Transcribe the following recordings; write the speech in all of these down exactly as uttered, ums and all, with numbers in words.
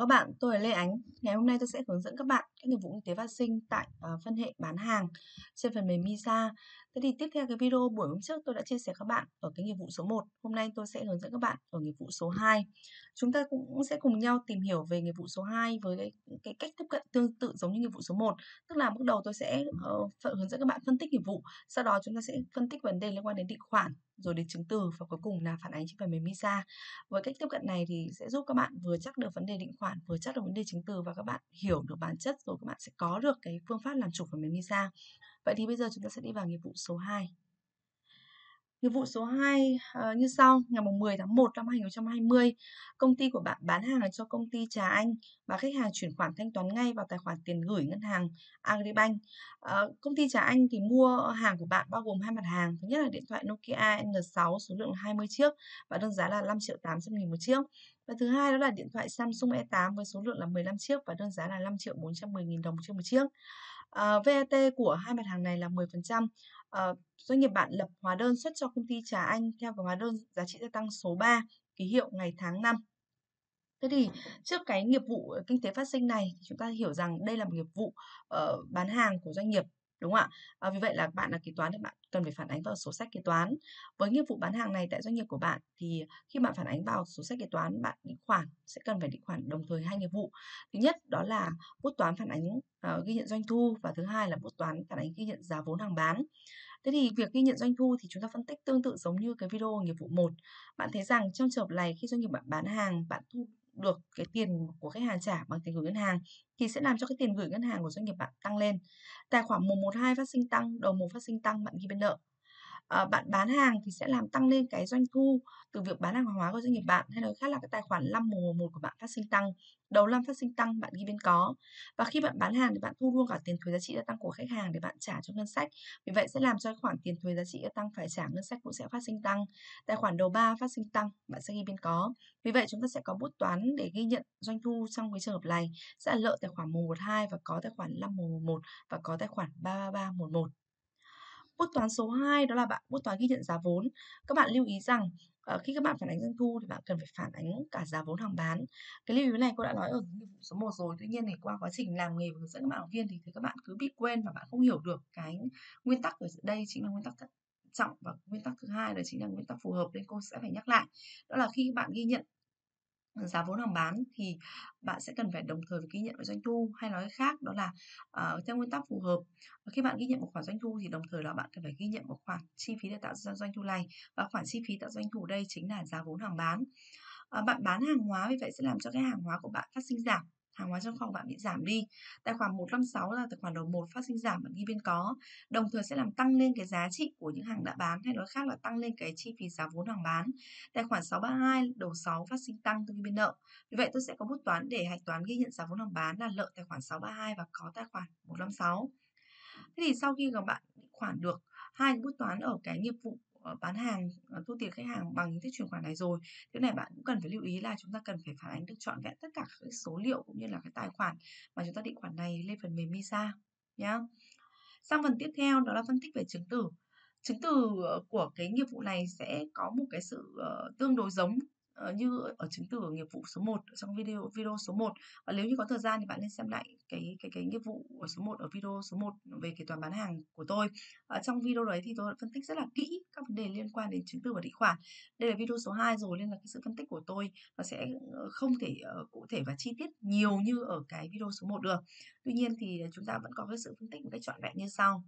các bạn, tôi là Lê Ánh. Ngày hôm nay tôi sẽ hướng dẫn các bạn các nghiệp vụ kinh tế phát sinh tại ờ, phân hệ bán hàng trên phần mềm Misa. Thế thì tiếp theo cái video buổi hôm trước tôi đã chia sẻ các bạn ở cái nghiệp vụ số một. Hôm nay tôi sẽ hướng dẫn các bạn ở nghiệp vụ số hai. Chúng ta cũng sẽ cùng nhau tìm hiểu về nghiệp vụ số hai với cái, cái cách tiếp cận tương tự giống như nghiệp vụ số một. Tức là bước đầu tôi sẽ uh, hướng dẫn các bạn phân tích nghiệp vụ. Sau đó chúng ta sẽ phân tích vấn đề liên quan đến định khoản, rồi đến chứng từ và cuối cùng là phản ánh trên phần mềm Misa. Với cách tiếp cận này thì sẽ giúp các bạn vừa chắc được vấn đề định khoản, vừa chắc được vấn đề chứng từ và các bạn hiểu được bản chất, rồi các bạn sẽ có được cái phương pháp làm chủ phần mềm Misa. Vậy thì bây giờ chúng ta sẽ đi vào nghiệp vụ số hai. Nghiệp vụ số hai uh, như sau. Ngày mười tháng một năm hai nghìn không trăm hai mươi, công ty của bạn bán hàng cho công ty Trà Anh và khách hàng chuyển khoản thanh toán ngay vào tài khoản tiền gửi ngân hàng Agribank. Uh, công ty Trà Anh thì mua hàng của bạn bao gồm hai mặt hàng. Thứ nhất là điện thoại Nokia N sáu số lượng hai mươi chiếc và đơn giá là năm triệu tám trăm nghìn một chiếc. Và thứ hai đó là điện thoại Samsung E tám với số lượng là mười lăm chiếc và đơn giá là năm triệu bốn trăm mười nghìn đồng trên một chiếc. Uh, vê a tê của hai mặt hàng này là mười phần trăm. Uh, doanh nghiệp bạn lập hóa đơn xuất cho công ty Trà Anh theo cái hóa đơn giá trị gia tăng số ba, ký hiệu ngày tháng năm. Thế thì trước cái nghiệp vụ kinh tế phát sinh này, chúng ta hiểu rằng đây là một nghiệp vụ uh, bán hàng của doanh nghiệp, đúng không ạ? À, vì vậy là bạn là kế toán thì bạn cần phải phản ánh vào sổ sách kế toán. Với nghiệp vụ bán hàng này tại doanh nghiệp của bạn thì khi bạn phản ánh vào sổ sách kế toán, bạn định khoản sẽ cần phải định khoản đồng thời hai nghiệp vụ. Thứ nhất đó là bút toán phản ánh uh, ghi nhận doanh thu, và thứ hai là bút toán phản ánh ghi nhận giá vốn hàng bán. Thế thì việc ghi nhận doanh thu thì chúng ta phân tích tương tự giống như cái video nghiệp vụ một. Bạn thấy rằng trong trường hợp này khi doanh nghiệp bạn bán hàng, bạn thu được cái tiền của khách hàng trả bằng tiền gửi ngân hàng thì sẽ làm cho cái tiền gửi ngân hàng của doanh nghiệp bạn tăng lên. Tài khoản một một hai phát sinh tăng, đầu mục phát sinh tăng, bạn ghi bên nợ. À, bạn bán hàng thì sẽ làm tăng lên cái doanh thu từ việc bán hàng hóa của doanh nghiệp bạn, hay nói khác là cái tài khoản năm một một của bạn phát sinh tăng, đầu năm phát sinh tăng, bạn ghi bên có. Và khi bạn bán hàng thì bạn thu luôn cả tiền thuế giá trị gia tăng của khách hàng để bạn trả cho ngân sách. Vì vậy sẽ làm cho cái khoản tiền thuế giá trị gia tăng phải trả ngân sách cũng sẽ phát sinh tăng. Tài khoản đầu ba phát sinh tăng, bạn sẽ ghi bên có. Vì vậy chúng ta sẽ có bút toán để ghi nhận doanh thu trong cái trường hợp này sẽ là lợi tài khoản một một hai và có tài khoản năm một một và có tài khoản ba ba ba một một. Bút toán số hai đó là bạn bút toán ghi nhận giá vốn. Các bạn lưu ý rằng uh, khi các bạn phản ánh doanh thu thì bạn cần phải phản ánh cả giá vốn hàng bán. Cái lưu ý này cô đã nói ở nghiệp vụ số một rồi. Tuy nhiên thì qua quá trình làm nghề và hướng dẫn các bạn học viên thì, thì các bạn cứ bị quên và bạn không hiểu được cái nguyên tắc ở đây chính là nguyên tắc thận trọng, và nguyên tắc thứ hai đó chính là nguyên tắc phù hợp, nên cô sẽ phải nhắc lại. Đó là khi bạn ghi nhận giá vốn hàng bán thì bạn sẽ cần phải đồng thời phải ghi nhận với doanh thu, hay nói khác đó là uh, theo nguyên tắc phù hợp, khi bạn ghi nhận một khoản doanh thu thì đồng thời là bạn cần phải ghi nhận một khoản chi phí để tạo ra doanh thu này, và khoản chi phí tạo doanh thu đây chính là giá vốn hàng bán. Uh, bạn bán hàng hóa, vì vậy sẽ làm cho cái hàng hóa của bạn phát sinh giảm, hàng hóa trong kho của bạn bị giảm đi. Tài khoản một năm sáu là tài khoản đầu một phát sinh giảm, bạn ghi bên có, đồng thời sẽ làm tăng lên cái giá trị của những hàng đã bán, hay nói khác là tăng lên cái chi phí giá vốn hàng bán. Tài khoản sáu ba hai đầu sáu phát sinh tăng, tôi ghi bên nợ. Vì vậy tôi sẽ có bút toán để hạch toán ghi nhận giá vốn hàng bán là lợi tài khoản sáu ba hai và có tài khoản một năm sáu. Thế thì sau khi các bạn định khoản được hai bút toán ở cái nghiệp vụ bán hàng, thu tiền khách hàng bằng hình thức chuyển khoản này rồi, thế này bạn cũng cần phải lưu ý là chúng ta cần phải phản ánh được trọn vẹn tất cả các số liệu cũng như là cái tài khoản mà chúng ta định khoản này lên phần mềm Misa nhá. Sang phần tiếp theo đó là phân tích về chứng từ. Chứng từ của cái nghiệp vụ này sẽ có một cái sự uh, tương đối giống uh, như ở chứng từ ở nghiệp vụ số một trong video video số một. Và nếu như có thời gian thì bạn nên xem lại cái cái cái nghiệp vụ ở số một ở video số một về kế toán bán hàng của tôi. Ở trong video đấy thì tôi đã phân tích rất là kỹ các vấn đề liên quan đến chứng từ và định khoản. Đây là video số hai rồi, nên là cái sự phân tích của tôi nó sẽ không thể uh, cụ thể và chi tiết nhiều như ở cái video số một được. Tuy nhiên thì chúng ta vẫn có cái sự phân tích một cách trọn vẹn như sau.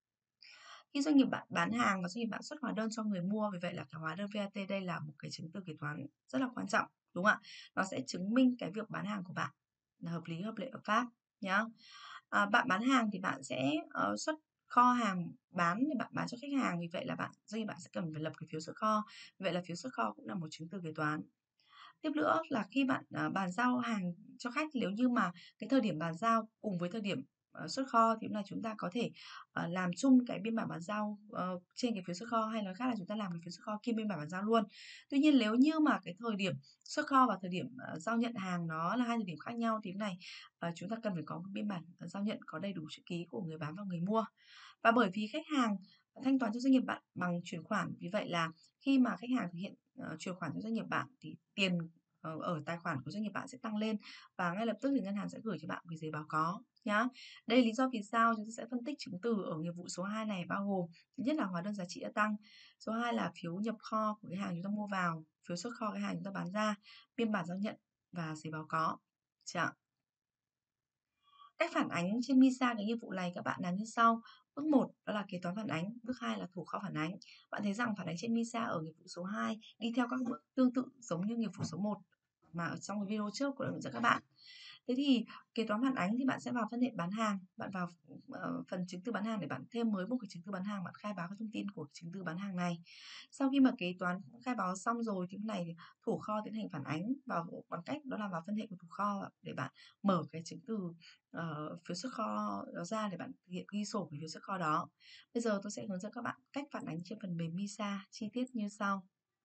Khi doanh nghiệp bạn bán hàng và doanh nghiệp bạn xuất hóa đơn cho người mua, vì vậy là cái hóa đơn vê a tê đây là một cái chứng từ kế toán rất là quan trọng, đúng không ạ? Nó sẽ chứng minh cái việc bán hàng của bạn là hợp lý, hợp lệ, hợp pháp nhá. À, bạn bán hàng thì bạn sẽ uh, xuất kho hàng bán để bạn bán cho khách hàng, vì vậy là bạn doanh nghiệp bạn sẽ cần phải lập cái phiếu xuất kho. Vì vậy là phiếu xuất kho cũng là một chứng từ kế toán. Tiếp nữa là khi bạn uh, bàn giao hàng cho khách, nếu như mà cái thời điểm bàn giao cùng với thời điểm uh, xuất kho thì là chúng ta có thể uh, làm chung cái biên bản bàn giao uh, trên cái phiếu xuất kho, hay nói khác là chúng ta làm cái phiếu xuất kho kiêm biên bản bàn giao luôn. Tuy nhiên nếu như mà cái thời điểm xuất kho và thời điểm uh, giao nhận hàng nó là hai thời điểm khác nhau thì này uh, chúng ta cần phải có một biên bản uh, giao nhận có đầy đủ chữ ký của người bán và người mua. Và bởi vì khách hàng thanh toán cho doanh nghiệp bạn bằng chuyển khoản, vì vậy là khi mà khách hàng thực hiện uh, chuyển khoản cho doanh nghiệp bạn thì tiền ờ, ở tài khoản của doanh nghiệp bạn sẽ tăng lên và ngay lập tức thì ngân hàng sẽ gửi cho bạn cái giấy báo có nhá. Đây lý do vì sao chúng ta sẽ phân tích chứng từ ở nghiệp vụ số hai này bao gồm thứ nhất là hóa đơn giá trị gia tăng, số hai là phiếu nhập kho của cái hàng chúng ta mua vào, phiếu xuất kho cái hàng chúng ta bán ra, biên bản giao nhận và giấy báo có. Chả. Cách phản ánh trên MISA cái nghiệp vụ này các bạn làm như sau. Bước một đó là kế toán phản ánh, bước hai là thủ kho phản ánh. Bạn thấy rằng phản ánh trên MISA ở nghiệp vụ số hai đi theo các bước tương tự giống như nghiệp vụ số một mà ở trong cái video trước của đã hướng dẫn các bạn. Thế thì kế toán phản ánh thì bạn sẽ vào phân hệ bán hàng, bạn vào uh, phần chứng từ bán hàng để bạn thêm mới một cái chứng từ bán hàng, bạn khai báo các thông tin của chứng từ bán hàng này. Sau khi mà kế toán khai báo xong rồi thì này thì thủ kho tiến hành phản ánh vào bằng cách đó là vào phân hệ của thủ kho để bạn mở cái chứng từ uh, phiếu xuất kho đó ra để bạn thực hiện ghi sổ của phiếu xuất kho đó. Bây giờ tôi sẽ hướng dẫn các bạn cách phản ánh trên phần mềm MISA chi tiết như sau.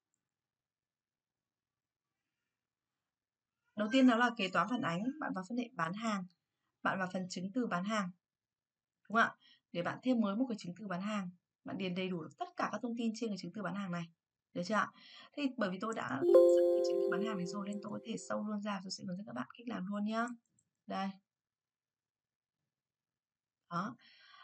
Đầu tiên đó là kế toán phản ánh, bạn vào phân hệ bán hàng, bạn vào phần chứng từ bán hàng, đúng không ạ? Để bạn thêm mới một cái chứng từ bán hàng, bạn điền đầy đủ được tất cả các thông tin trên cái chứng từ bán hàng này, được chưa ạ? Thì bởi vì tôi đã dựng cái chứng từ bán hàng này rồi nên tôi có thể sâu luôn ra, tôi sẽ hướng dẫn các bạn cách làm luôn nhá. Đây. Đó.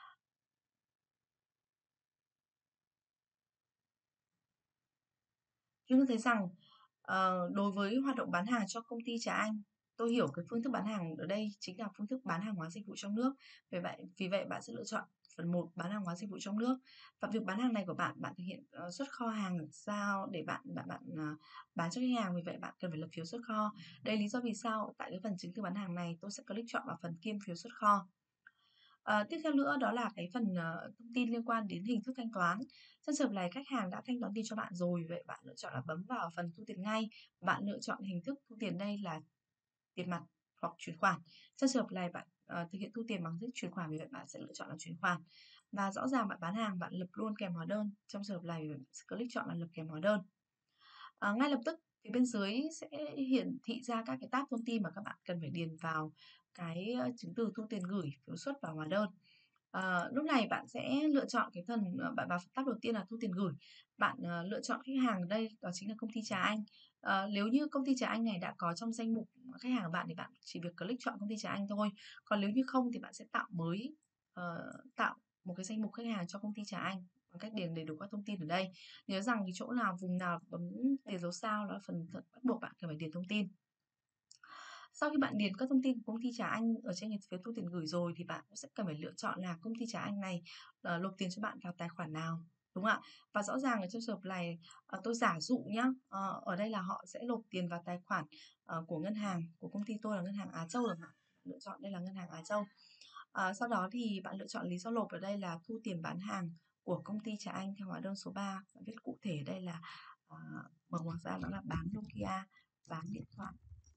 Chúng ta thấy rằng uh, đối với hoạt động bán hàng cho công ty Trà Anh, tôi hiểu cái phương thức bán hàng ở đây chính là phương thức bán hàng hóa dịch vụ trong nước. Vì vậy, vì vậy bạn sẽ lựa chọn phần một bán hàng hóa dịch vụ trong nước. Và việc bán hàng này của bạn, bạn thực hiện uh, xuất kho hàng sao để bạn bạn bạn uh, bán cho khách hàng. Vì vậy bạn cần phải lập phiếu xuất kho. Đây lý do vì sao tại cái phần chứng từ bán hàng này tôi sẽ click chọn vào phần kiêm phiếu xuất kho. À, tiếp theo nữa đó là cái phần uh, thông tin liên quan đến hình thức thanh toán. Trong trường hợp này khách hàng đã thanh toán tiền cho bạn rồi, vậy bạn lựa chọn là bấm vào phần thu tiền ngay. Bạn lựa chọn hình thức thu tiền đây là tiền mặt hoặc chuyển khoản. Trong trường hợp này bạn uh, thực hiện thu tiền bằng hình thức chuyển khoản, vì vậy bạn sẽ lựa chọn là chuyển khoản. Và rõ ràng bạn bán hàng bạn lập luôn kèm hóa đơn. Trong trường hợp này bạn sẽ click chọn là lập kèm hóa đơn. À, ngay lập tức thì bên dưới sẽ hiển thị ra các cái tab thông tin mà các bạn cần phải điền vào cái chứng từ thu tiền gửi, phiếu xuất và hóa đơn. À, lúc này bạn sẽ lựa chọn cái phần bạn vào tab đầu tiên là thu tiền gửi. Bạn uh, lựa chọn khách hàng ở đây đó chính là công ty Trà Anh. À, nếu như công ty Trà Anh này đã có trong danh mục khách hàng của bạn thì bạn chỉ việc click chọn công ty Trà Anh thôi. Còn nếu như không thì bạn sẽ tạo mới uh, tạo một cái danh mục khách hàng cho công ty Trà Anh bằng cách điền đầy đủ các thông tin ở đây. Nhớ rằng cái chỗ nào vùng nào bấm điền dấu sao đó là phần bắt buộc bạn cần phải điền thông tin. Sau khi bạn điền các thông tin của công ty Trà Anh ở trên phiếu thu tiền gửi rồi thì bạn cũng sẽ cần phải lựa chọn là công ty Trà Anh này uh, nộp tiền cho bạn vào tài khoản nào, đúng không ạ? Và rõ ràng ở trong trường hợp này uh, tôi giả dụ nhá, uh, ở đây là họ sẽ nộp tiền vào tài khoản uh, của ngân hàng của công ty tôi là ngân hàng Á Châu chẳng hạn. Lựa chọn đây là ngân hàng Á Châu. Uh, sau đó thì bạn lựa chọn lý do nộp ở đây là thu tiền bán hàng của công ty Trà Anh theo hóa đơn số ba. Bạn viết cụ thể ở đây là uh, mở ngoặc ra đó là bán Nokia, bán điện thoại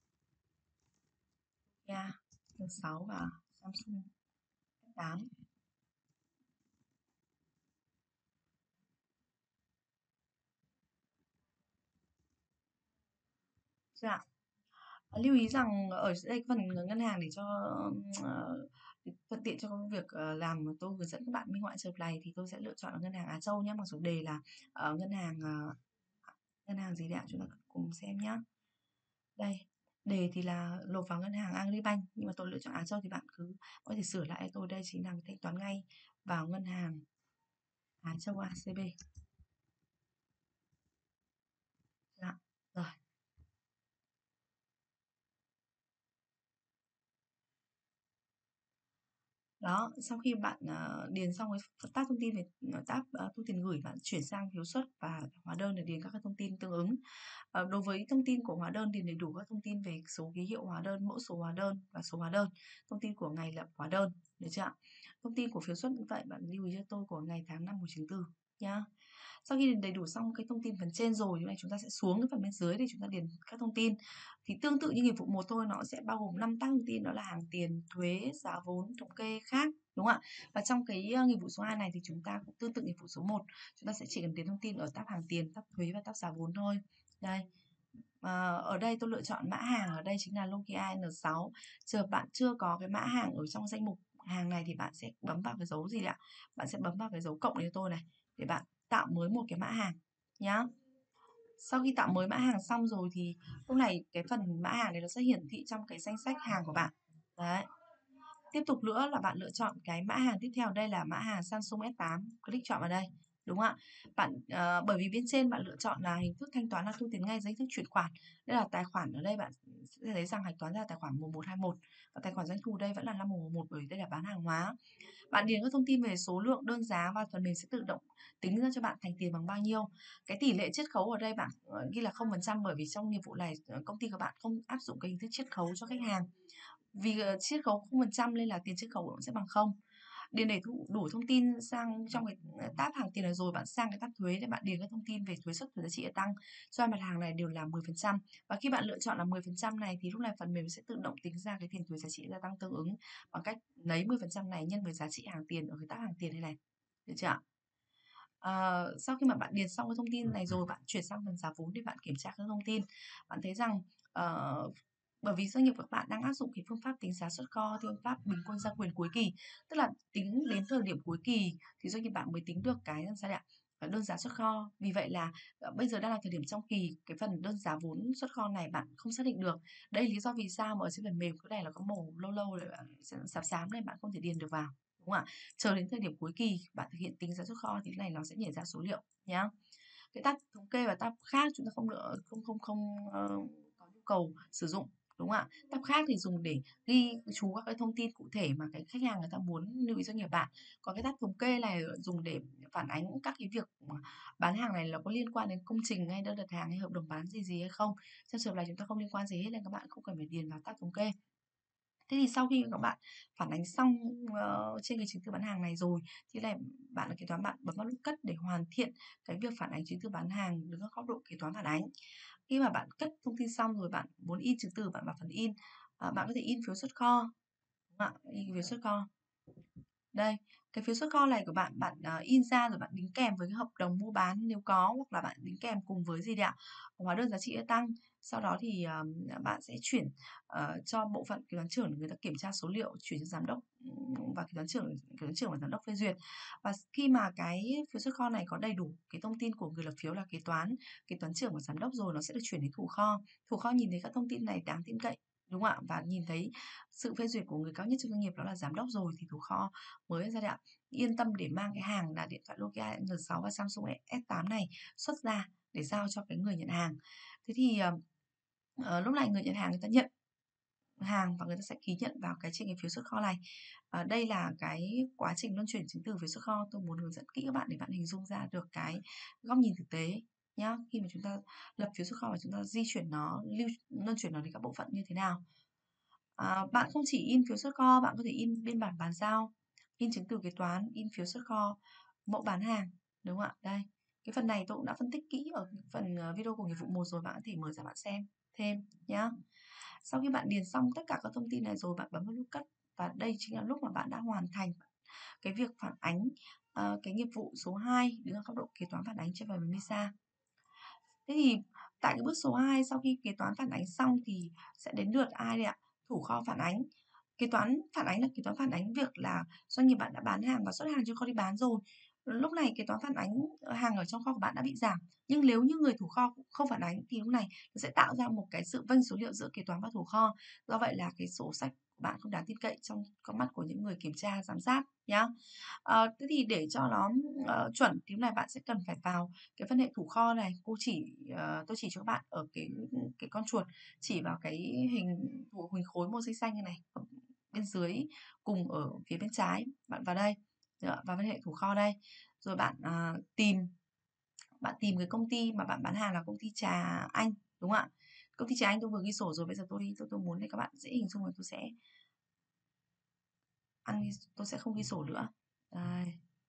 Nokia N sáu và Samsung S tám. Dạ. Lưu ý rằng ở đây phần ngân hàng để cho uh, thuận tiện cho công việc uh, làm mà tôi hướng dẫn các bạn minh họa trường hợp này thì tôi sẽ lựa chọn là ngân hàng Á Châu nhé, mặc dù đề là uh, ngân hàng uh, ngân hàng gì đấy ạ, chúng ta cùng xem nhé. Đây, đề thì là nộp vào ngân hàng Agribank nhưng mà tôi lựa chọn Á Châu thì bạn cứ có thể sửa lại tôi, đây chính là thanh toán ngay vào ngân hàng Á Châu a xê bê. Dạ, rồi. Đó, sau khi bạn uh, điền xong cái tab thông tin về tab uh, thu tiền gửi, bạn chuyển sang phiếu xuất và hóa đơn để điền các thông tin tương ứng. Uh, đối với thông tin của hóa đơn điền đầy đủ các thông tin về số ký hiệu hóa đơn, mẫu số hóa đơn và số hóa đơn, thông tin của ngày lập hóa đơn, được chưa ạ? Thông tin của phiếu xuất như vậy bạn lưu ý cho tôi của ngày tháng năm của chứng từ nhá. Sau khi điền đầy đủ xong cái thông tin phần trên rồi thì này chúng ta sẽ xuống cái phần bên dưới để chúng ta điền các thông tin. Thì tương tự như nghiệp vụ một thôi, nó sẽ bao gồm năm tác thông tin, đó là hàng tiền, thuế, giá vốn, thống kê khác, đúng không ạ? Và trong cái nghiệp vụ số hai này thì chúng ta cũng tương tự nghiệp vụ số một, chúng ta sẽ chỉ cần điền thông tin ở tab hàng tiền, tab thuế và tab giá vốn thôi. Đây. À, ở đây tôi lựa chọn mã hàng ở đây chính là Nokia N sáu. Giờ bạn chưa có cái mã hàng ở trong danh mục hàng này thì bạn sẽ bấm vào cái dấu gì ạ? Bạn sẽ bấm vào cái dấu cộng này cho tôi này để bạn tạo mới một cái mã hàng nhá. Sau khi tạo mới mã hàng xong rồi thì lúc này cái phần mã hàng này nó sẽ hiển thị trong cái danh sách hàng của bạn. Đấy. Tiếp tục nữa là bạn lựa chọn cái mã hàng tiếp theo, đây là mã hàng Samsung S tám, click chọn vào đây. Đúng không ạ? Bạn uh, bởi vì bên trên bạn lựa chọn là hình thức thanh toán là thu tiền ngay, hình thức chuyển khoản. Đây là tài khoản, ở đây bạn sẽ thấy rằng hạch toán ra tài khoản một một hai một, và tài khoản doanh thu đây vẫn là năm một một một, bởi đây là bán hàng hóa. Bạn điền các thông tin về số lượng, đơn giá và phần mềm sẽ tự động tính ra cho bạn thành tiền bằng bao nhiêu. Cái tỷ lệ chiết khấu ở đây bạn ghi là không phần trăm, bởi vì trong nghiệp vụ này công ty của bạn không áp dụng cái hình thức chiết khấu cho khách hàng. Vì chiết khấu không phần trăm nên là tiền chiết khấu cũng sẽ bằng không. Điền đầy đủ, đủ thông tin sang trong cái tab hàng tiền này rồi, bạn sang cái tab thuế để bạn điền các thông tin về thuế suất, thuế giá trị gia tăng cho mặt hàng này đều là mười phần trăm. Và khi bạn lựa chọn là mười phần trăm này thì lúc này phần mềm sẽ tự động tính ra cái tiền thuế giá trị gia tăng tương ứng bằng cách lấy mười phần trăm này nhân với giá trị hàng tiền ở cái tab hàng tiền này này. Được chưa ạ? À, sau khi mà bạn điền xong cái thông tin này rồi, bạn chuyển sang phần giá vốn để bạn kiểm tra các thông tin. Bạn thấy rằng uh, bởi vì doanh nghiệp của các bạn đang áp dụng cái phương pháp tính giá xuất kho theo phương pháp bình quân gia quyền cuối kỳ, tức là tính đến thời điểm cuối kỳ thì doanh nghiệp bạn mới tính được cái sao ạ, đơn giá xuất kho. Vì vậy là uh, bây giờ đang là thời điểm trong kỳ, cái phần đơn giá vốn xuất kho này bạn không xác định được. Đây là lý do vì sao mà ở trên phần mềm cái này là có màu lâu lâu rồi, bạn xám xám này bạn không thể điền được vào, đúng không ạ? Chờ đến thời điểm cuối kỳ bạn thực hiện tính giá xuất kho thì cái này nó sẽ nhảy ra số liệu nhá. Cái tab thống kê và tab khác chúng ta không nữa không không không uh, có nhu cầu sử dụng, đúng không ạ? Tab khác thì dùng để ghi chú các cái thông tin cụ thể mà cái khách hàng người ta muốn lưu ý doanh nghiệp bạn. Còn cái tab thống kê này dùng để phản ánh các cái việc bán hàng này là có liên quan đến công trình hay đơn đặt hàng hay hợp đồng bán gì gì hay không. Trong trường hợp này chúng ta không liên quan gì hết nên các bạn không cần phải điền vào tab thống kê. Thế thì sau khi các bạn phản ánh xong uh, trên cái chứng từ bán hàng này rồi thì này bạn là kế toán, bạn bấm vào nút cất để hoàn thiện cái việc phản ánh chứng từ bán hàng đứng ở góc độ kế toán phản ánh. Khi mà bạn cất thông tin xong rồi, bạn muốn in chứng từ, bạn vào phần in. Uh, bạn có thể in phiếu xuất kho, đúng không ạ? In phiếu xuất kho. Đây, cái phiếu xuất kho này của bạn, bạn uh, in ra rồi bạn đính kèm với cái hợp đồng mua bán nếu có, hoặc là bạn đính kèm cùng với gì đấy ạ? Hóa đơn giá trị gia tăng. Sau đó thì uh, bạn sẽ chuyển uh, cho bộ phận kế toán trưởng, người ta kiểm tra số liệu, chuyển cho giám đốc và kế toán trưởng, kế toán trưởng và giám đốc phê duyệt. Và khi mà cái phiếu xuất kho này có đầy đủ cái thông tin của người lập phiếu là kế toán, kế toán trưởng và giám đốc rồi, nó sẽ được chuyển đến thủ kho. Thủ kho nhìn thấy các thông tin này đáng tin cậy, đúng không ạ? Và nhìn thấy sự phê duyệt của người cao nhất trong doanh nghiệp đó là giám đốc rồi thì thủ kho mới ra đấy ạ, yên tâm để mang cái hàng là điện thoại Nokia N sáu và Samsung S tám này xuất ra để giao cho cái người nhận hàng. Thế thì uh, lúc này người nhận hàng người ta nhận hàng và người ta sẽ ký nhận vào cái trên cái phiếu xuất kho này. Uh, đây là cái quá trình luân chuyển chứng từ phiếu xuất kho, tôi muốn hướng dẫn kỹ các bạn để bạn hình dung ra được cái góc nhìn thực tế nhá. Khi mà chúng ta lập phiếu xuất kho và chúng ta di chuyển nó, lưu luân chuyển nó đến các bộ phận như thế nào. À, bạn không chỉ in phiếu xuất kho, bạn có thể in biên bản bàn giao, in chứng từ kế toán, in phiếu xuất kho, mẫu bán hàng, đúng không ạ? Đây, cái phần này tôi cũng đã phân tích kỹ ở phần video của nghiệp vụ một rồi, bạn có thể mở ra bạn xem thêm nhá. Sau khi bạn điền xong tất cả các thông tin này rồi, bạn bấm vào nút cất, và đây chính là lúc mà bạn đã hoàn thành cái việc phản ánh uh, cái nghiệp vụ số hai đứng ở góc độ kế toán phản ánh trên phần mềm MISA. Thế thì tại cái bước số hai, sau khi kế toán phản ánh xong thì sẽ đến lượt ai đây ạ? Thủ kho phản ánh. Kế toán phản ánh là kế toán phản ánh việc là doanh nghiệp bạn đã bán hàng và xuất hàng cho kho đi bán rồi. Lúc này kế toán phản ánh hàng ở trong kho của bạn đã bị giảm. Nhưng nếu như người thủ kho không phản ánh thì lúc này nó sẽ tạo ra một cái sự vênh số liệu giữa kế toán và thủ kho. Do vậy là cái sổ sách của bạn không đáng tin cậy trong con mắt của những người kiểm tra giám sát nhá. À, thế thì để cho nó uh, chuẩn thì lúc này bạn sẽ cần phải vào cái phân hệ thủ kho này. Cô chỉ uh, tôi chỉ cho các bạn ở cái cái con chuột chỉ vào cái hình thủ hình khối màu xanh xanh như này ở bên dưới cùng ở phía bên trái, bạn vào đây, vào phân hệ thủ kho đây, rồi bạn uh, tìm bạn tìm cái công ty mà bạn bán hàng là công ty Trà Anh, đúng không ạ? Công ty Trà Anh tôi vừa ghi sổ rồi, bây giờ tôi tôi tôi muốn để các bạn dễ hình dung rồi, tôi sẽ ăn tôi sẽ không ghi sổ nữa. Đây.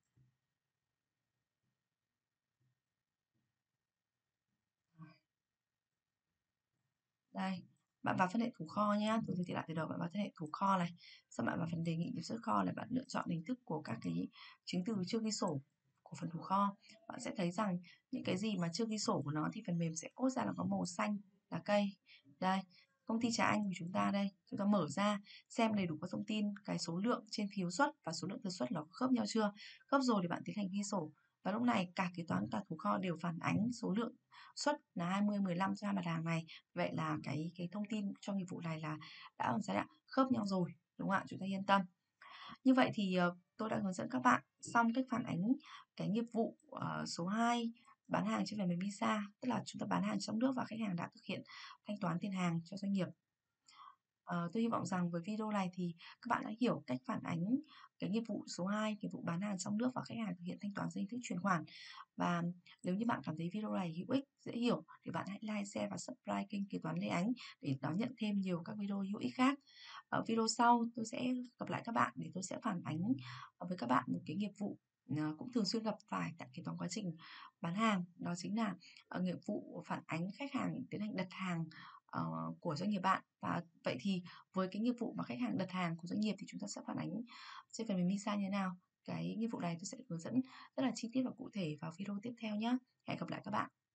Đây, bạn vào phân hệ thủ kho nhé. Tôi giới thiệu lại từ đầu, bạn vào phân hệ thủ kho này. Sau bạn vào phần đề nghị nhập xuất kho này, bạn lựa chọn hình thức của các cái chứng từ chưa ghi sổ của phần thủ kho. Bạn sẽ thấy rằng những cái gì mà chưa ghi sổ của nó thì phần mềm sẽ cốt ra là có màu xanh là cây. Đây, công ty Trà Anh của chúng ta đây, chúng ta mở ra xem đầy đủ các thông tin, cái số lượng trên phiếu xuất và số lượng thừa xuất nó khớp nhau chưa. Khớp rồi thì bạn tiến hành ghi sổ. Và lúc này cả kế toán cả thủ kho đều phản ánh số lượng suất là hai mươi, mười lăm cho hai mặt hàng này. Vậy là cái cái thông tin cho nghiệp vụ này là đã ở giai đoạn khớp nhau rồi, đúng không ạ? Chúng ta yên tâm. Như vậy thì ờ, tôi đã hướng dẫn các bạn xong cách phản ánh cái nghiệp vụ ờ, số hai, bán hàng trên phần mềm Visa, tức là chúng ta bán hàng trong nước và khách hàng đã thực hiện thanh toán tiền hàng cho doanh nghiệp. Ờ, tôi hy vọng rằng với video này thì các bạn đã hiểu cách phản ánh cái nghiệp vụ số hai, nghiệp vụ bán hàng trong nước và khách hàng thực hiện thanh toán dưới hình thức chuyển khoản. Và nếu như bạn cảm thấy video này hữu ích, dễ hiểu thì bạn hãy like, share và subscribe kênh Kế toán Lê Ánh để đón nhận thêm nhiều các video hữu ích khác. Ở video sau tôi sẽ gặp lại các bạn để tôi sẽ phản ánh với các bạn một cái nghiệp vụ ờ, cũng thường xuyên gặp phải tại kế toán quá trình bán hàng, đó chính là ờ, nghiệp vụ phản ánh khách hàng tiến hành đặt hàng ờ, của doanh nghiệp bạn. Và vậy thì với cái nghiệp vụ mà khách hàng đặt hàng của doanh nghiệp thì chúng ta sẽ phản ánh trên phần mềm Misa như thế nào? Cái nghiệp vụ này tôi sẽ được hướng dẫn rất là chi tiết và cụ thể vào video tiếp theo nhé. Hẹn gặp lại các bạn.